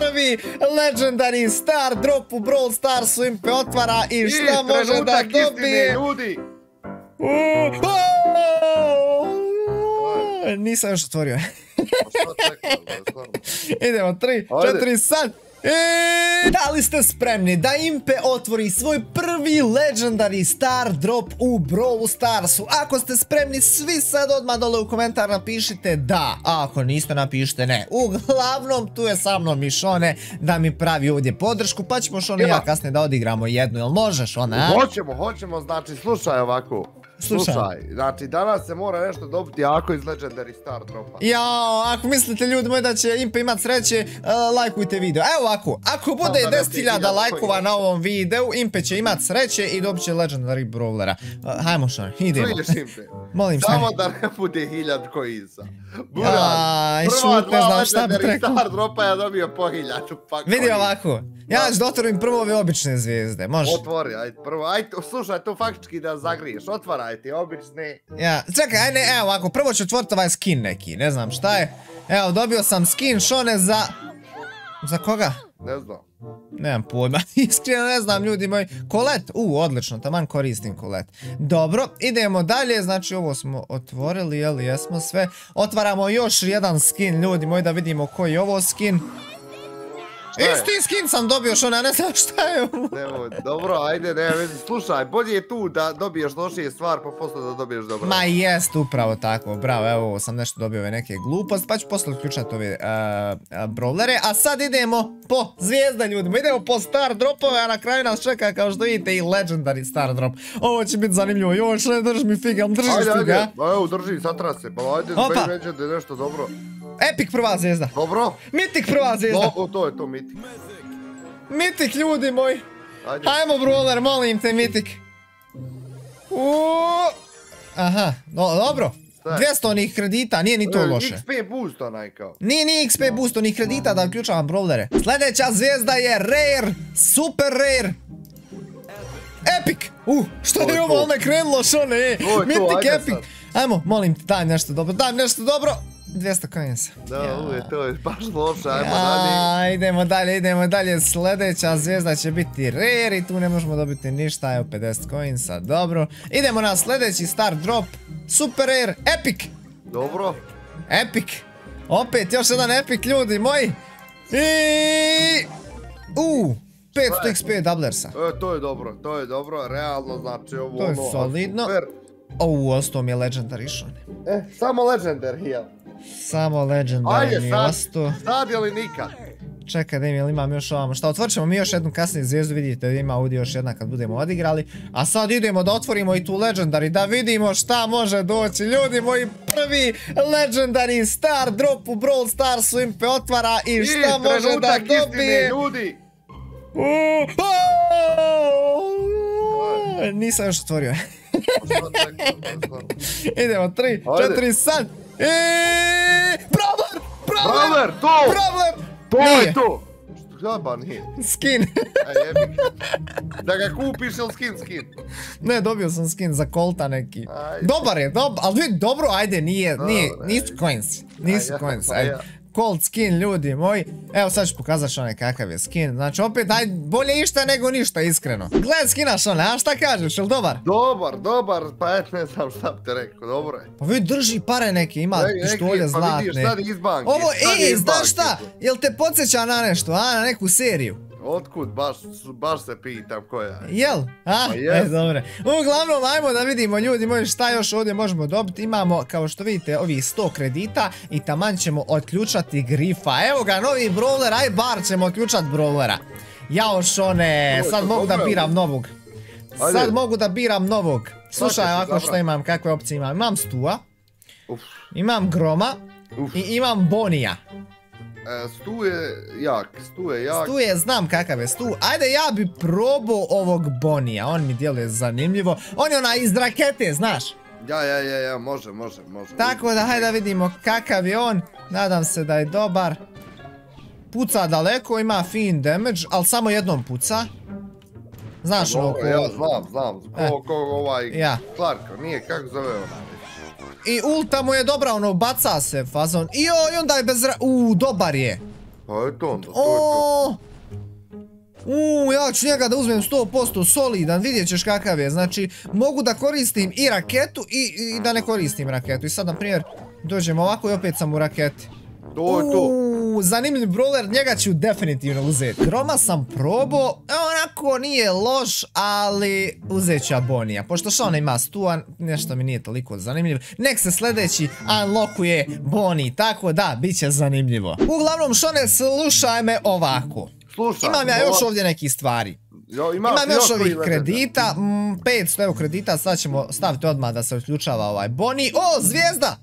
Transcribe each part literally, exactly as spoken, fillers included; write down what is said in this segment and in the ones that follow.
prvi legendary star drop u Brawl Starsu. Impe otvara i šta može da dobije? Ljudi. Nisam još otvorio. Idemo, tri, četiri, sad. E, da li ste spremni da Impe otvori svoj prvi legendary star drop u Brawl Starsu? Ako ste spremni, svi sad odmah dole u komentar napišite da, a ako niste napišite ne. Uglavnom tu je sa mnom i Šone da mi pravi ovdje podršku, pa ćemo Šone i ja kasnije da odigramo jednu, jel možeš ona? Hoćemo, hoćemo, znači slušaj ovako. Slušaj, znači danas se mora nešto dobiti ako iz legendary star dropa. Jao, ako mislite ljudi moji da će Impe imat sreće, lajkujte video. Evo ovako, ako bude deset hiljada lajkova na ovom videu, Impe će imat sreće i dobit će legendary brawlera. Hajmo Šone, idemo. Molim se. Samo da ne bude hiljad kojica. Aj, šut, ne znam šta bi rekao. Star dropa je dobio po hiljadu. Vidi ovako, ja ću da otvorim prvo ove obične zvijezde, može? Otvori, ajde prvo, ajde, slušaj, to faktički da zagriješ, otvaraj ti obične. Ja, čekaj, ajde, evo ovako, prvo ću otvoriti ovaj skin neki, ne znam šta je. Evo, dobio sam skin Šone za... Za koga? Ne znam. Nemam pojma, iskreno ne znam ljudi moji. Kolet, u, odlično, taman koristim kolet. Dobro, idemo dalje, znači ovo smo otvorili, jel, jesmo sve. Otvaramo još jedan skin ljudi moji da vidimo koji je ovo skin. Isti skin sam dobio Šone, ne znam šta je ovo. Dobro, ajde, ne vezi, slušaj, bolje je tu da dobiješ lošije stvar pa posle da dobiješ dobro. Ma jest, upravo tako, bravo, evo ovo sam nešto dobio ove neke gluposti, pa ću posle uključati ove brawlere, a sad idemo po zvijezda ljudima, idemo po star dropove, a na kraju nas čeka kao što vidite i legendary star drop. Ovo će biti zanimljivo, joj Šone drži mi figa, držiš ti ga? Evo drži, satra se, pa ajde, zbog neće da je nešto dobro. Epic prva zvijezda. Dobro. Mythic prva zvijezda. O, to je to Mythic. Mythic ljudi moji. Hajmo brawler, molim te Mythic. Aha, dobro. dvjesto onih kredita, nije ni to loše. X P boost onaj kao. Nije ni X P boost onih kredita da uključavam brawlere. Sljedeća zvijezda je rare, super rare. Epic. Uh, što je ovo ovome krenulo Šone, Mythic epic. Ajmo, molim te, daj nešto dobro, daj nešto dobro. dvjesto coinsa. Da, uvijek, to je baš loše, ajmo dalje. Idemo dalje, idemo dalje, sljedeća zvijezda će biti rare i tu ne možemo dobiti ništa, evo pedeset coinsa, dobro. Idemo na sljedeći star drop, super rare, epic. Dobro. Epic, opet još jedan epic ljudi moji. I... Uuu, petsto X P doublersa. E, to je dobro, to je dobro, realno znači ovo ono... To je solidno. Uuu, ostao mi je legendary Šone. E, samo legendary, jel? Samo legendary mi ostao. Sad ili nikad? Čekaj da im imam još ovamo. Šta, otvorit ćemo mi još jednu kasnije zvijezdu, vidite da ima ovdje još jedna kad budemo odigrali. A sad idemo da otvorimo i tu legendary, da vidimo šta može doći. Ljudi moji, prvi legendary star drop u Brawl Starsu Impe otvara i šta može da dobije. Ljudi! Nisam još otvorio. Idemo, tri, četiri, sad. Brawler! Brawler, to! Brawler! To je to! Šta ba nije? Skin. Da ga kupiš ili skin skin? Ne, dobio sam skin za Colta neki. Dobar je, ali vidi, dobro, ajde, nije, nisu coins. Nisu coins, ajde. Colt skin, ljudi moji. Evo sad ću pokazat Šone kakav je skin. Znači opet, ajde, bolje išta nego ništa, iskreno. Gledaj skina Šone, a šta kažeš, jel dobar? Dobar, dobar, pa et ne znam šta bi te rekao, dobro je. Pa vidi, drži pare neke, ima pištolje zlatne. Pa vidiš, sad iz banke. Ovo, ej, znaš šta, jel te podsjeća na nešto, a, na neku seriju? Otkud, baš se pitam koja je. Jel? A? E, dobre. Uglavnom, ajmo da vidimo ljudi moji šta još ovdje možemo dobiti. Imamo, kao što vidite, ovih sto kredita i taman ćemo otključati Grifa. Evo ga, novi brawler, aj bar ćemo otključati brawlera. Jao Šone, sad mogu da biram novog. Sad mogu da biram novog. Slušaj ovako što imam, kakve opcije imam. Imam Stua, imam Groma i imam Bonija. Stu je jak, Stu je jak. Stu je, znam kakav je Stu. Ajde, ja bi probao ovog Bonija, on mi djeluje zanimljivo. On je onaj iz rakete, znaš? Ja, ja, ja, ja, može, može, može. Tako da, hajde da vidimo kakav je on. Nadam se da je dobar. Puca daleko, ima fin damage, ali samo jednom puca. Znaš ono ko... Ja, znam, znam, ko ovaj... Clark, nije, kako zove onaj? I ulta mu je dobra, ono, baca se fazon. I onda je bez ra... Uuu, dobar je. Pa eto onda, to je to. Oooo! Uuu, ja ću njega da uzmem sto posto solidan, vidjet ćeš kakav je. Znači, mogu da koristim i raketu i, i da ne koristim raketu. I sad, na primjer, dođem ovako i opet sam u raketi. To je to. Uuu, zanimljiv brawler, njega ću definitivno uzeti. Groma sam probao, onako nije loš, ali uzet ću Bonija. Pošto Šone ima stu, nešto mi nije toliko zanimljiv. Nek se sljedeći unlockuje Boni, tako da, bit će zanimljivo. Uglavnom, Šone, slušaj me ovako. Slušaj, imam ja još ovdje nekih stvari. Jo, ima, imam još ovih kredita, mm, petsto evo kredita, sad ćemo staviti odmah da se uključava ovaj Boni. O, zvijezda!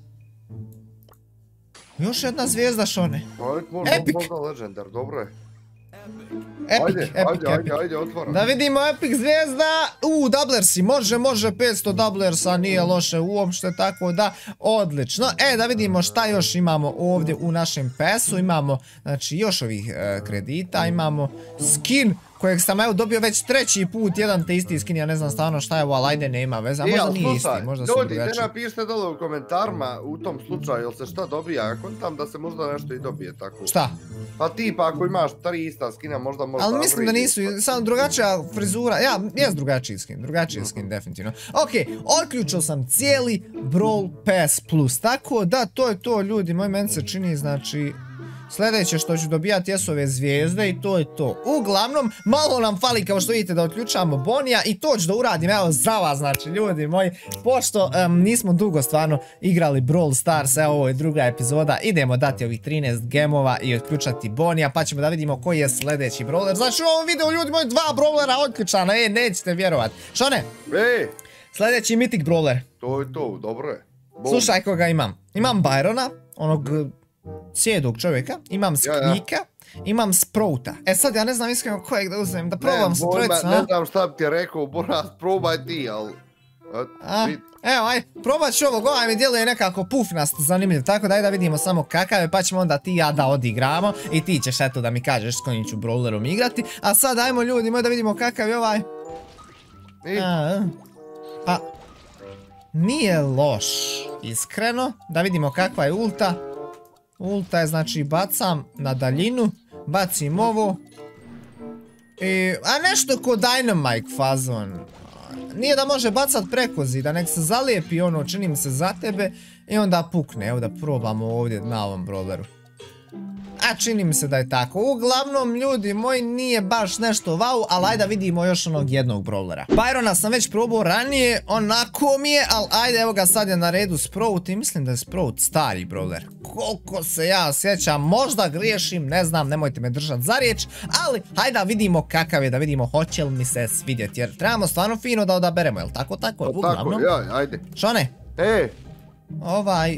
Još jedna zvijezda, Šone. Epic! Legendar, dobro je. Epic, ajde, epic, ajde, epic. Ajde, ajde, da vidimo Epic zvijezda. Uuu, doublersi, može, može, petsto doublersa, nije loše uopšte, tako da, odlično. E, da vidimo šta još imamo ovdje u našem pesu. Imamo, znači, još ovih e, kredita, imamo skin kojeg sam evo dobio već treći put, jedan te isti skin, ja ne znam stvarno šta je ovo, ali ajde nema veze, a možda nije isti, možda su drugačiji. Ljudi, te napišite dole u komentarima u tom slučaju, jel se šta dobija, ja kontam da se možda nešto i dobije tako. Šta? Pa tipa ako imaš tri ista skina, možda možda... Ali mislim da nisu, samo drugačija frizura, ja, jest drugačiji skin, drugačiji skin, definitivno. Okej, otključio sam cijeli Brawl Pass Plus, tako da to je to, ljudi, moj meni se čini, znači... Sljedeće što ću dobijati jesu ove zvijezde i to je to. Uglavnom, malo nam fali kao što vidite da otključamo Bonija i to ću da uradim, evo za vas, znači ljudi moji, pošto um, nismo dugo stvarno igrali Brawl Stars, evo ovo je druga epizoda, idemo dati ovih trinaest gemova i otključati Bonija, pa ćemo da vidimo koji je sljedeći brawler. Znači u ovom videu ljudi moji dva brawlera otključana, e, nećete vjerovat. Šone? E! Sljedeći mythic brawler. To je to, dobro je. Bom. Slušaj koga imam. Imam Byrona, onog... sjedog čovjeka, imam Squeaka, ja, ja. imam Sprouta. E sad ja ne znam iskreno kojeg da uzmem, da probam sa trojica. Ne znam šta bi ti rekao, Boras, probaj ti, ali... A, evo, aj, probat ću ovog, ovaj mi djeluje nekako pufnast, zanimljiv, tako da ajde da vidimo samo kakav je, pa ćemo onda ti ja da odigramo i ti ćeš eto da mi kažeš s kojim ću brawlerom igrati, a sad ajmo ljudi moj da vidimo kakav je ovaj. A, pa, nije loš, iskreno, da vidimo kakva je ulta. Ulta je, znači, bacam na daljinu, bacim ovo. I, a nešto ko Dynamite fazon. Nije da može bacat preko zida, nek se zalijepi ono, čini mi se za tebe i onda pukne. Evo da probamo ovdje na ovom brawleru. A čini mi se da je tako. Uglavnom, ljudi moji, nije baš nešto wow, ali ajde da vidimo još onog jednog brawlera. Byrona sam već probao ranije, onako mi je, ali ajde, evo ga sad je na redu Sprout i mislim da je Sprout stari brawler. Koliko se ja sjećam, možda griješim, ne znam, nemojte me držati za riječ, ali hajde da vidimo kakav je, da vidimo hoće li mi se svidjeti, jer trebamo stvarno fino da odaberemo, jel tako, tako? Uglavnom. Tako, ja, ajde. Šone? E! Ovaj...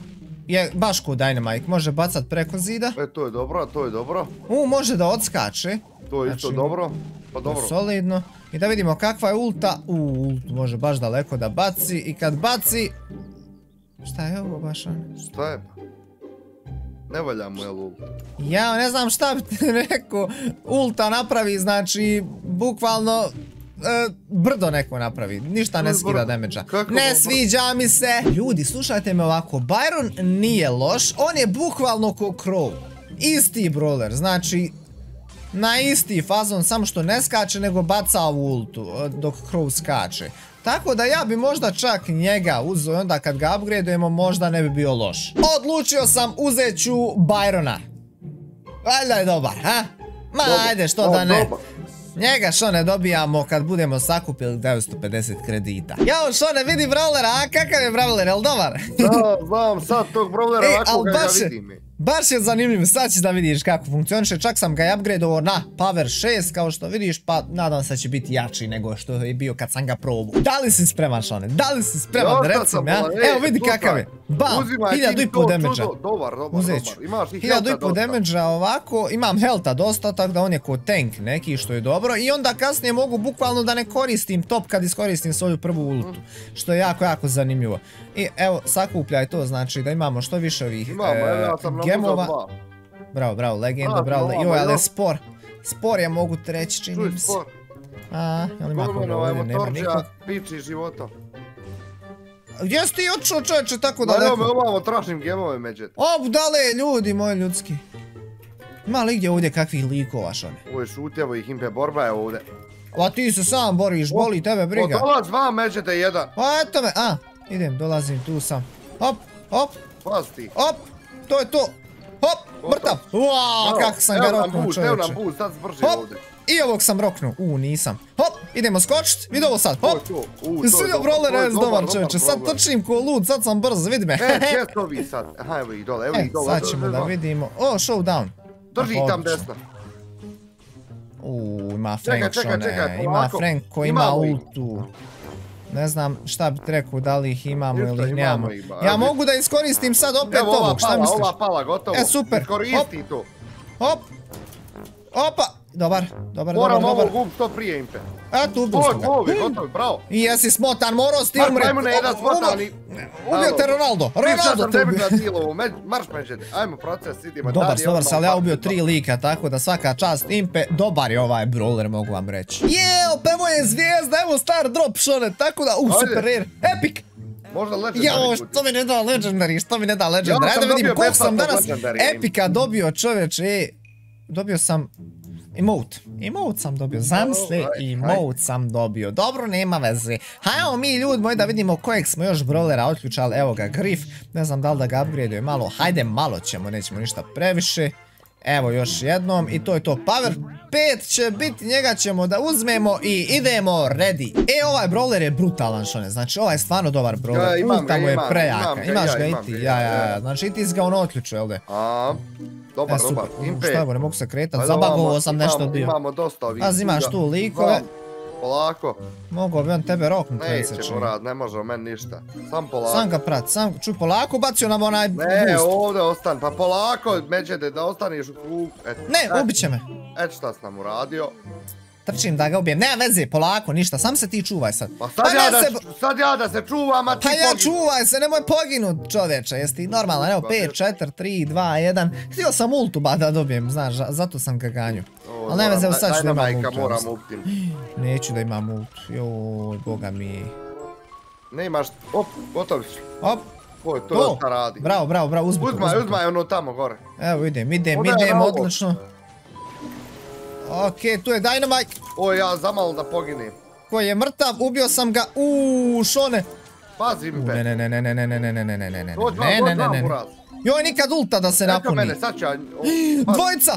je baš ko Dynamite, može bacat preko zida. E, to je dobro, to je dobro. U, može da odskače. To je isto dobro, pa dobro. Solidno. I da vidimo kakva je ulta. U, ultu može baš daleko da baci i kad baci... Šta je ovo baš ono? Šta je pa? Ne valja mu je ulta. Ja ne znam šta bi ti rekao. Ulta napravi, znači, bukvalno... Uh, brdo neko napravi, ništa ne skida damage-a. Ne sviđa mi se. Ljudi, slušajte me ovako, Byron nije loš, on je bukvalno ko Crow. Isti brawler, znači na isti fazon, samo što ne skače nego baca ovu ultu dok Crow skače. Tako da ja bi možda čak njega uzeo i onda kad ga upgradeujemo možda ne bi bio loš. Odlučio sam, uzet ću Byrona. Valjda je dobar, ha? Ma ajde, što da ne. Njega Šone dobijamo kad budemo sakupili devetsto pedeset kredita. Jao Šone, vidi brawlera, a kakav je brawler, jel dobar? Da, znam sad tog brawlera ovako ga vidim. Baš je zanimljiv, sad ćeš da vidiš kako funkcioniše, čak sam ga upgradeovao na Power šest kao što vidiš, pa nadam se da će biti jači nego što je bio kad sam ga probao. Da li si spreman Šone, da li si spreman, recim ja? Evo vidi kakav je, bam, hiljadu i po damage-a. Dobar, dobar, dobar, imaš i hiljadu i po damage-a ovako, imam health-a dosta, tako da on je ko tank neki što je dobro i onda kasnije mogu bukvalno da ne koristim top kad iskoristim svoju prvu ultu, što je jako, jako zanimljivo. I evo, sakupljaj to, znači da imamo što više ovih gemova. Bravo, bravo, legendo, bravo, joj, ali je spor. Spor je, mogu te reći, čini mi se. A, jel ima koga ovdje, nema nikog. Piči života. Jesi ti odšao čovječe tako daleko? Evo me ovamo tražim gemove međet. O, budale, ljudi moji ljudski. Ima li gdje ovdje kakvih likova, Šone? Ovo je šutjevo i Impe, borba je ovdje. A ti se sam boriš, boli tebe briga. Dolaz vam, međete jedan. Pa eto me, a, idem, dolazim, tu sam. Hop, hop, Pasti. hop, to je to. Hop, mrtav. Uaa, kako sam ga roknuo, čovječe. Evo nam boost, sad zbrži ovdje. I ovog sam roknuo, u nisam. Hop, idemo skočit, vidi ovo sad, hop. Svi obroler je dobar čovječe, sad trčim ko lud, sad sam brz, vidi me. E, gdje su ovi sad? Aha, evo ih dole, evo ih dole. Sad ćemo da vidimo, o, showdown. Drži ih tam desna. Uuu, ima Frank Šone, ima Frank koji ima ultu. Ne znam šta bi rekao, da li ih imamo ili ih nemamo. Ja mogu da iskoristim sad opet ovog, šta misliš? Ova pala, gotovo. E, super. Iskoristi to. Hop. Opa. Dobar, dobar, dobar, dobar. Moram ovog ubiti što prije, Impe. Eto, ubili smo ga. Gotovi, gotovi, bravo. I jesi smotan, morao si ti umreti. Ajmo na jedan smotani. Ubio te Ronaldo, Ronaldo te ubio. Marš međete, ajmo proces, idimo. Dobar, dobar, ali ja ubio tri lika, tako da svaka čast Impe. Dobar je ovaj brawler, mogu vam reći. Jeo, pa evo je zvijezda, evo star drop Šone, tako da, u super rare, epic. Možda legendary. Jao, što mi ne da legendary, što mi ne da legendary. Ajde da vidim koliko sam danas epika dobio, čoveče. Dobio sam emote. Emote sam dobio, zamisli, emote sam dobio. Dobro, nema veze. Hajmo mi ljudi moji da vidimo kojeg smo još brawlera otključali. Evo ga, Grif. Ne znam da li da ga upgradeuje malo. Hajde, malo ćemo, nećemo ništa previše. Evo još jednom i to je to. Power pet će biti, njega ćemo da uzmemo i idemo ready. E, ovaj brawler je brutalan, Šone. Znači, ovaj je stvarno dobar brawler. Ulta mu je prejaka. Imaš ga i ti, ja, ja. Znači, i ti si ga on otključio, jel de? A, dobar, dobar. Impe. Šta ne mogu se kretat, zabagovao sam nešto bio. Imamo dosta ovih. Paz, imaš tu likove. Polako. Mogao bi on tebe roknuti. Nećemo rad, ne može o meni ništa. Sam polako. Sam ga prat, sam, čuj, polako bacio nam onaj boost. Ne, ovdje ostan, pa polako, međede, da ostaniš u krug. Ne, ubit će me. Eto šta sam nam uradio. Trčim da ga ubijem, nema veze, polako, ništa, sam se ti čuvaj sad. Pa sad ja da se čuvam, a ti poginu. Pa ja čuvaj se, nemoj poginut, čovječe, jesi ti normalan, evo, pet, četiri, tri, dva, jedan. Htio sam ultu ba da dobijem, znaš, zato sam ga ganju. Ali nema veze, evo sad ću da imam ultu. Neću da imam ultu, joj, boga mi. Ne imaš, op, gotovi su. Op. Oj, to je šta radi. Bravo, bravo, bravo, uzmi to. Uzmaj, uzmaj ono tamo gore. Evo idem, idem, idem, odlično. Okej, tu je Dynamite. O, ja zamalo da poginim. Koji je mrtav, ubio sam ga. Uuu, Šone. Pazi, Impe. Ne, ne, ne, ne, ne, ne, ne, ne, ne, ne, ne, ne, ne, dođi vam, dođi vam, uraz. Joj, nikad ulta da se napuni. Neka mene, sad ću ja... Dvojica!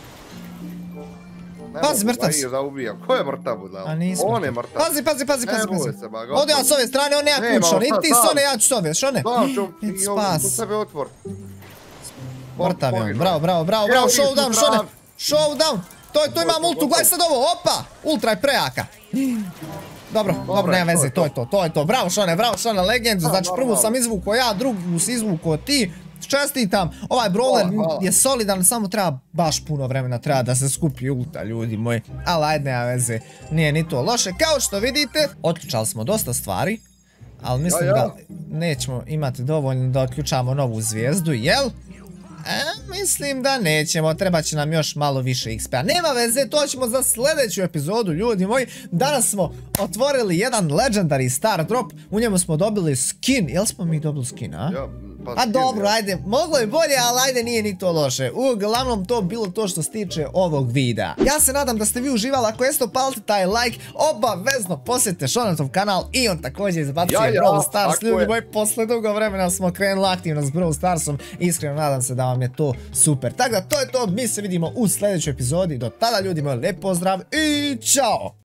Pazi, mrtav si. Da ubijam. Ko je mrtav budala? A nismo. On je mrtav. Pazi, pazi, pazi, pazi, pazi. Se ba, gotovo. Ode ja s ove strane, on nema ključa, ni ti s one, ja ću s ove, Šone. Da, ću It i ovo tu sebe otvor. Mrtav je on, bravo, bravo, bravo, bravo, showdown, Šone. Showdown. To je, to imam ultu, gledaj sad ovo, opa! Ultra je prejaka. Dobro, dobro, nema veze, to je to, to je to. Bravo Šone, bravo Šone, legendu. Znači prvu sam izvukao ja, drugu si izvukao ti. Čestitam, ovaj brawler je solidan, samo treba baš puno vremena, treba da se skupi ulta, ljudi moji. Ali ajde, nema veze, nije ni to loše. Kao što vidite, otključali smo dosta stvari. Ali mislim da nećemo imati dovoljno da otključamo novu zvijezdu, jel? E, mislim da nećemo, treba će nam još malo više X P-a. Nema veze, to ćemo za sljedeću epizodu, ljudi moji. Danas smo otvorili jedan legendary star drop, u njemu smo dobili skin. Jel smo mi dobili skin, a? A dobro, ajde, moglo je bolje, ali ajde, nije ni to loše. Uglavnom to bilo to što se tiče ovog videa. Ja se nadam da ste vi uživali, ako jeste opalite taj like, obavezno posjetite Šonetov kanal i on također izbacuje Brawl Stars. Ljudi moji, posle dugo vremena smo krenuli aktivno s Brawl Starsom, iskreno nadam se da vam je to super. Tako da to je to, mi se vidimo u sljedećoj epizodi, do tada ljudi moji, lijep pozdrav i čao!